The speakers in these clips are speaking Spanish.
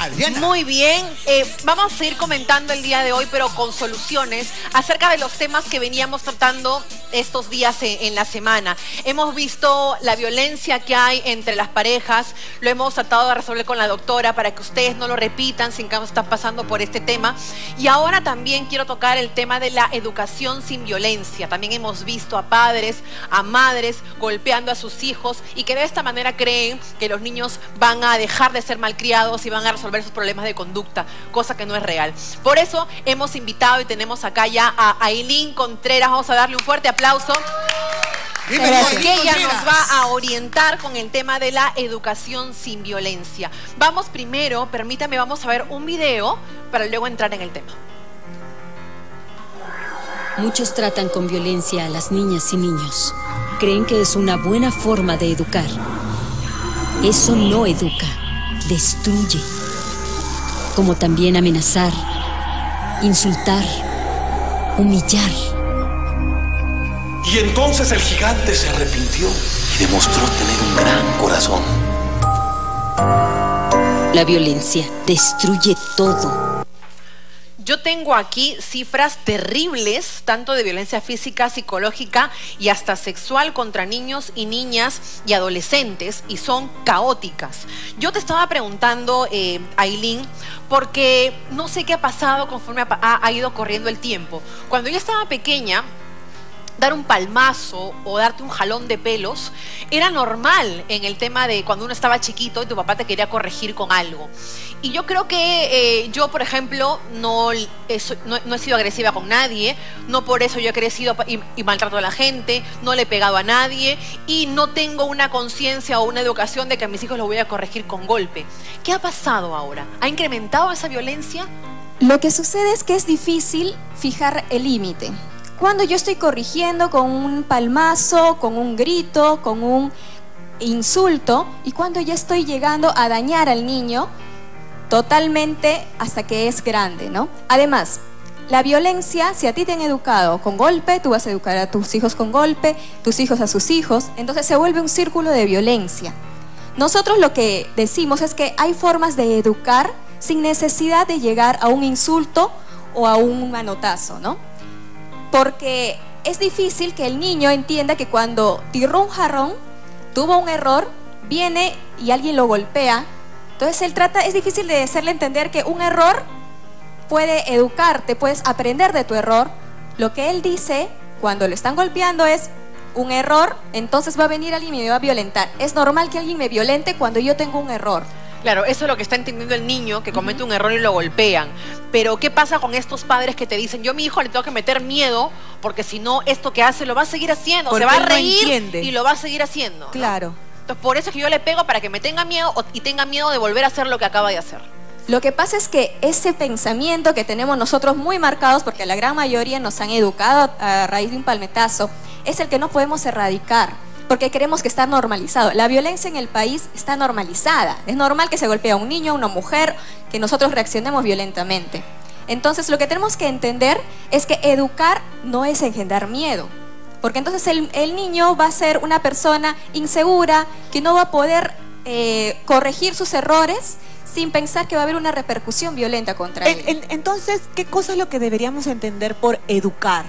Adriana. Muy bien, vamos a seguir comentando el día de hoy, pero con soluciones acerca de los temas que veníamos tratando estos días en la semana. Hemos visto la violencia que hay entre las parejas, lo hemos tratado de resolver con la doctora para que ustedes no lo repitan si en caso están pasando por este tema. Y ahora también quiero tocar el tema de la educación sin violencia. También hemos visto a padres, a madres golpeando a sus hijos y que de esta manera creen que los niños van a dejar de ser malcriados y van a resolver sus problemas de conducta, cosa que no es real. Por eso hemos invitado y tenemos acá ya a Ailín Contreras. Vamos a darle un fuerte aplauso. Que ella nos va a orientar con el tema de la educación sin violencia. Vamos primero, permítame, vamos a ver un video para luego entrar en el tema. Muchos tratan con violencia a las niñas y niños. Creen que es una buena forma de educar. Eso no educa, destruye. Como también amenazar, insultar, humillar. Y entonces el gigante se arrepintió y demostró tener un gran corazón. La violencia destruye todo. Yo tengo aquí cifras terribles, tanto de violencia física, psicológica y hasta sexual contra niños y niñas y adolescentes, y son caóticas. Yo te estaba preguntando, Ailín, porque no sé qué ha pasado conforme ha ido corriendo el tiempo. Cuando yo estaba pequeña, dar un palmazo o darte un jalón de pelos era normal en el tema de cuando uno estaba chiquito y tu papá te quería corregir con algo. Y yo creo que yo, por ejemplo, no he sido agresiva con nadie, no por eso yo he crecido y maltrato a la gente, no le he pegado a nadie y no tengo una conciencia o una educación de que a mis hijos los voy a corregir con golpe. ¿Qué ha pasado ahora? ¿Ha incrementado esa violencia? Lo que sucede es que es difícil fijar el límite. Cuando yo estoy corrigiendo con un palmazo, con un grito, con un insulto, y cuando ya estoy llegando a dañar al niño totalmente hasta que es grande, ¿no? Además, la violencia, si a ti te han educado con golpe, tú vas a educar a tus hijos con golpe, tus hijos a sus hijos, entonces se vuelve un círculo de violencia. Nosotros lo que decimos es que hay formas de educar sin necesidad de llegar a un insulto o a un manotazo, ¿no? Porque es difícil que el niño entienda que cuando tiró un jarrón, tuvo un error, viene y alguien lo golpea. Entonces es difícil de hacerle entender que un error puede educarte, puedes aprender de tu error. Lo que él dice cuando le están golpeando es un error, entonces va a venir alguien y me va a violentar. Es normal que alguien me violente cuando yo tengo un error. Claro, eso es lo que está entendiendo el niño, que comete un error y lo golpean. Pero ¿qué pasa con estos padres que te dicen, yo a mi hijo le tengo que meter miedo, porque si no, esto que hace lo va a seguir haciendo, porque se va a no reír entiende. Y lo va a seguir haciendo, ¿no? Claro. Entonces, por eso es que yo le pego para que me tenga miedo y tenga miedo de volver a hacer lo que acaba de hacer. Lo que pasa es que ese pensamiento que tenemos nosotros muy marcados, porque la gran mayoría nos han educado a raíz de un palmetazo, es el que no podemos erradicar. Porque creemos que está normalizado. La violencia en el país está normalizada. Es normal que se golpee a un niño, a una mujer, que nosotros reaccionemos violentamente. Entonces lo que tenemos que entender es que educar no es engendrar miedo. Porque entonces el niño va a ser una persona insegura, que no va a poder corregir sus errores sin pensar que va a haber una repercusión violenta contra él. Entonces, ¿qué cosa es lo que deberíamos entender por educar?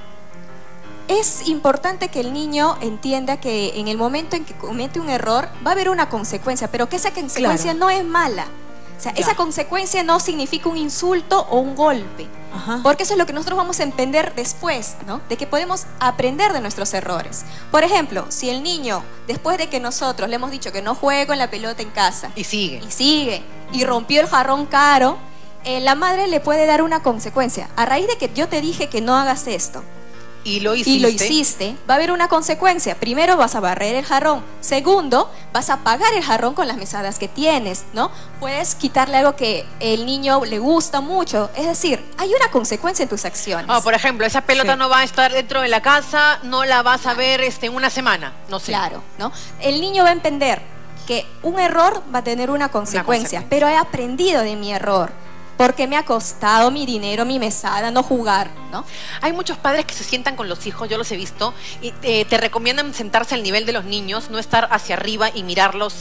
Es importante que el niño entienda que en el momento en que comete un error va a haber una consecuencia, pero que esa consecuencia no es mala. O sea, esa consecuencia no significa un insulto o un golpe. Porque eso es lo que nosotros vamos a entender después, ¿no? De que podemos aprender de nuestros errores. Por ejemplo, si el niño, después de que nosotros le hemos dicho que no juegue con la pelota en casa, y sigue, y rompió el jarrón caro, la madre le puede dar una consecuencia. A raíz de que yo te dije que no hagas esto, y lo hiciste, va a haber una consecuencia. Primero, vas a barrer el jarrón. Segundo, vas a pagar el jarrón con las mesadas que tienes, ¿no? Puedes quitarle algo que el niño le gusta mucho. Es decir, hay una consecuencia en tus acciones. Por ejemplo, esa pelota no va a estar dentro de la casa, no la vas a ver en una semana, no sé. Claro, ¿no? El niño va a entender que un error va a tener una consecuencia, pero he aprendido de mi error. Porque me ha costado mi dinero, mi mesada, no jugar, ¿no? Hay muchos padres que se sientan con los hijos, yo los he visto, y te recomiendan sentarse al nivel de los niños, no estar hacia arriba y mirarlos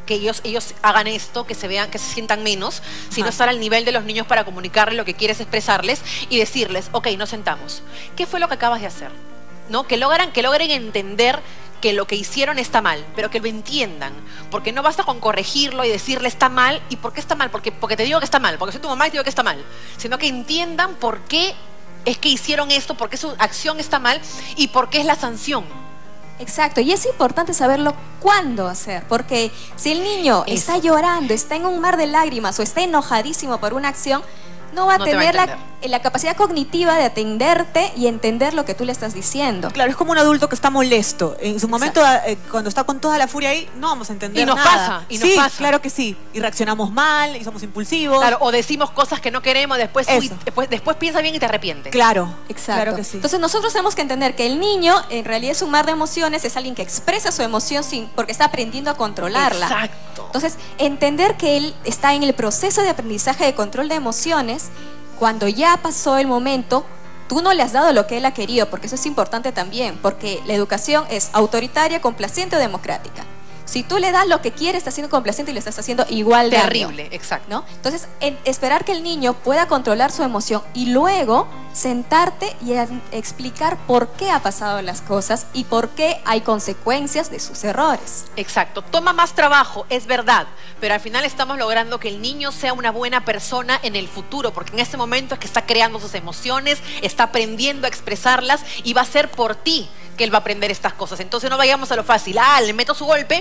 que ellos hagan esto, que se vean, que se sientan menos, sino Ajá. estar al nivel de los niños para comunicarles lo que quieres expresarles y decirles, ok, nos sentamos. ¿Qué fue lo que acabas de hacer? ¿No? Que logren entender que lo que hicieron está mal, pero que lo entiendan, porque no basta con corregirlo y decirle está mal. ¿Y por qué está mal? Porque te digo que está mal, porque soy tu mamá y te digo que está mal, sino que entiendan por qué es que hicieron esto, por qué su acción está mal y por qué es la sanción. Exacto, y es importante saberlo cuándo hacer, porque si el niño está llorando, está en un mar de lágrimas o está enojadísimo por una acción, no va a No te va a tener entender. la capacidad cognitiva de atenderte y entender lo que tú le estás diciendo. Claro, es como un adulto que está molesto. En su momento, Exacto. cuando está con toda la furia ahí, no vamos a entender Y nos nada. pasa, y nos sí, pasa. claro que sí. Y reaccionamos mal, y somos impulsivos. Claro, o decimos cosas que no queremos, después Eso. después piensa bien y te arrepientes. Claro, Exacto. claro que sí. Entonces nosotros tenemos que entender que el niño en realidad es un mar de emociones, es alguien que expresa su emoción porque está aprendiendo a controlarla. Exacto. Entonces, entender que él está en el proceso de aprendizaje de control de emociones, cuando ya pasó el momento, tú no le has dado lo que él ha querido, porque eso es importante también, porque la educación es autoritaria, complaciente o democrática. Si tú le das lo que quiere, estás siendo complaciente y le estás haciendo igual daño. Terrible, exacto. ¿No? Entonces, esperar que el niño pueda controlar su emoción y luego sentarte y explicar por qué ha pasado las cosas y por qué hay consecuencias de sus errores. Exacto. Toma más trabajo, es verdad, pero al final estamos logrando que el niño sea una buena persona en el futuro, porque en este momento es que está creando sus emociones, está aprendiendo a expresarlas y va a ser por ti que él va a aprender estas cosas. Entonces no vayamos a lo fácil. Le meto su golpe,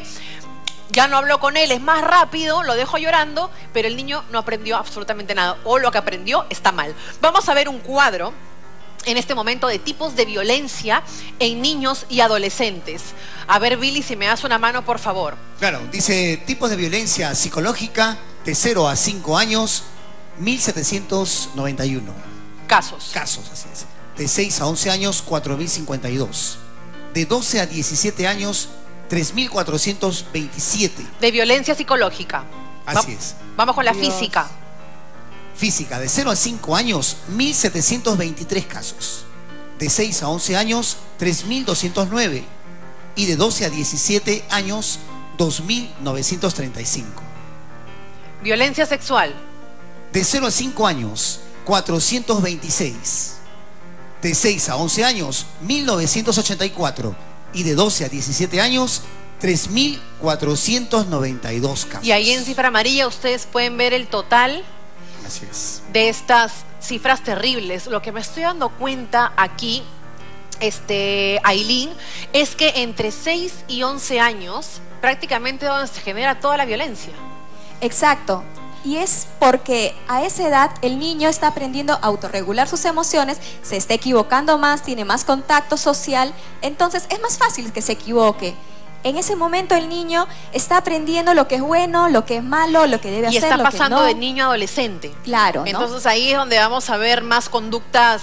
ya no hablo con él, es más rápido, lo dejo llorando, pero el niño no aprendió absolutamente nada, o lo que aprendió está mal. Vamos a ver un cuadro en este momento de tipos de violencia en niños y adolescentes. A ver, Billy, si me das una mano, por favor. Claro, dice tipos de violencia psicológica de 0 a 5 años, 1791. Casos. Casos, así es. De 6 a 11 años, 4052. De 12 a 17 años, 3427. De violencia psicológica. Así es. Vamos con la Dios. física. Física, de 0 a 5 años, 1723 casos. De 6 a 11 años, 3209. Y de 12 a 17 años, 2935. Violencia sexual. De 0 a 5 años, 426. De 6 a 11 años, 1984. Y de 12 a 17 años, 3.492 casos. Y ahí en cifra amarilla ustedes pueden ver el total Así es. de estas cifras terribles. Lo que me estoy dando cuenta aquí, Ailín, es que entre 6 y 11 años prácticamente donde se genera toda la violencia. Exacto. Y es porque a esa edad el niño está aprendiendo a autorregular sus emociones, se está equivocando más, tiene más contacto social, entonces es más fácil que se equivoque. En ese momento el niño está aprendiendo lo que es bueno, lo que es malo, lo que debe Y hacer, está lo que pasando no. de niño a adolescente. Claro, ¿no? Entonces ahí es donde vamos a ver más conductas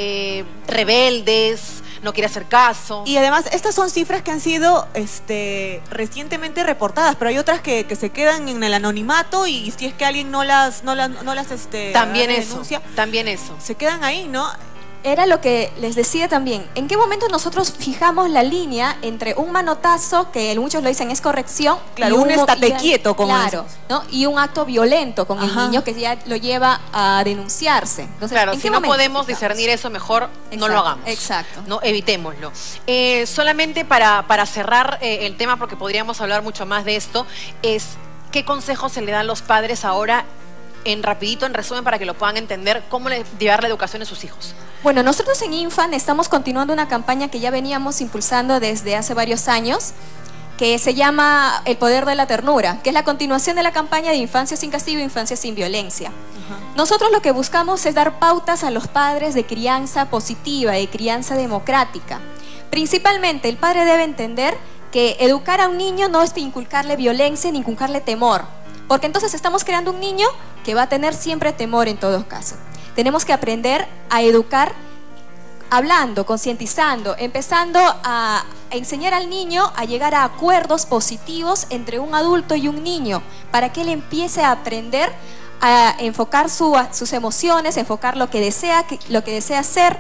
rebeldes, no quiere hacer caso. Y además, estas son cifras que han sido recientemente reportadas, pero hay otras que se quedan en el anonimato y si es que alguien no las También denuncia, eso. se quedan ahí, ¿no? Era lo que les decía también. ¿En qué momento nosotros fijamos la línea entre un manotazo, que muchos lo dicen es corrección, Claro, y un estate quieto con claro, ¿no? Y un acto violento con el Ajá. niño que ya lo lleva a denunciarse? Entonces, Claro, ¿en si qué no momento podemos fijamos? discernir eso, mejor no Exacto, lo hagamos. exacto. No, evitémoslo. Solamente para cerrar el tema, porque podríamos hablar mucho más de esto, es qué consejos se le dan los padres ahora, en resumen, para que lo puedan entender, cómo llevar la educación a sus hijos. Bueno, nosotros en Infan estamos continuando una campaña que ya veníamos impulsando desde hace varios años, que se llama El Poder de la Ternura, que es la continuación de la campaña de Infancia sin Castigo, Infancia sin Violencia. Nosotros lo que buscamos es dar pautas a los padres de crianza positiva, de crianza democrática. Principalmente, el padre debe entender que educar a un niño no es inculcarle violencia ni inculcarle temor, porque entonces estamos creando un niño que va a tener siempre temor en todo caso. Tenemos que aprender a educar hablando, concientizando, empezando a enseñar al niño a llegar a acuerdos positivos entre un adulto y un niño, para que él empiece a aprender a enfocar sus emociones, enfocar lo que desea hacer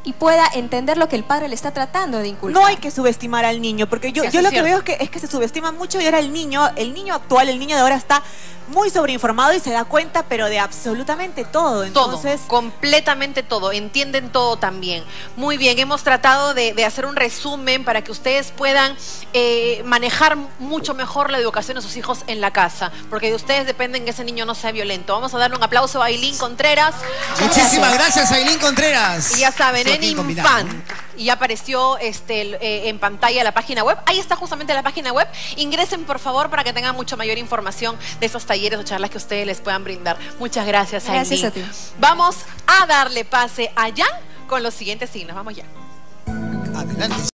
y pueda entender lo que el padre le está tratando de inculcar. No hay que subestimar al niño, porque yo lo que veo es que se subestima mucho y ahora el niño actual, el niño de ahora está muy sobreinformado y se da cuenta, pero de absolutamente todo. Entonces, todo, completamente todo, entienden todo también. Muy bien, hemos tratado de hacer un resumen para que ustedes puedan manejar mucho mejor la educación de sus hijos en la casa, porque de ustedes dependen que ese niño no sea violento. Vamos a darle un aplauso a Ailín Contreras. Muchísimas gracias, Ailín Contreras. Y ya saben, Eso en aquí combinado, Infant. ¿no? Y ya apareció en pantalla la página web. Ahí está justamente la página web. Ingresen, por favor, para que tengan mucha mayor información de esos talleres o charlas que ustedes les puedan brindar. Muchas gracias, Ailín. Gracias a ti. Vamos a darle pase a Jan con los siguientes signos. Vamos ya. Adelante.